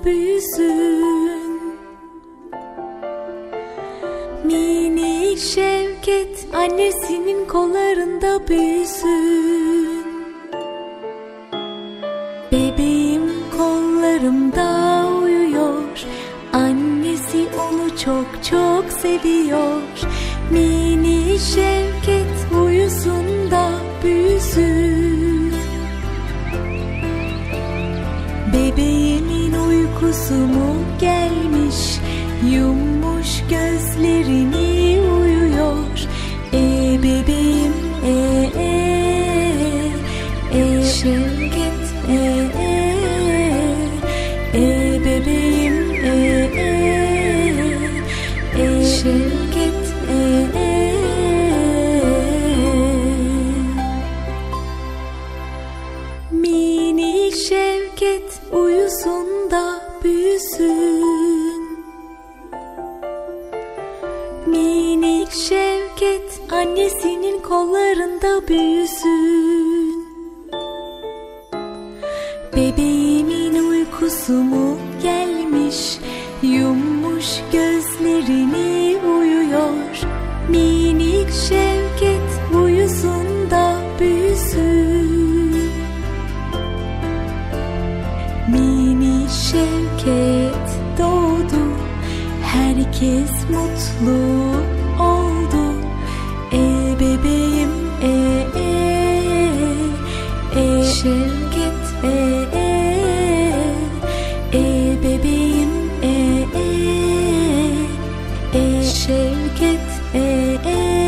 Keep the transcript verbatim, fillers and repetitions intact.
büyüsün. Minik Şevket annesinin kollarında büyüsün. Bebeğim kollarımda uyuyor, annesi onu çok çok seviyor. Minik Şevket uyusun da büyüsün. Bebeğimin uykusu mu gelmiş, yummuş gözlerini uyuyor. E bebeğim e e e Şevket e e e bebeğim e e e Şevket e e. Minik Şevket uyusun da büyüsün. Minik Şevket annesinin kollarında büyüsün. Bebeğimin uykusu mu gelmiş, yummuş gözlerini uyuyor. Minik Şevket uyusun da büyüsün. Minik Şevket doğdu, herkes mutlu oldu. E bebeğim e e e Şevket e e e bebeğim e e e Şevket e e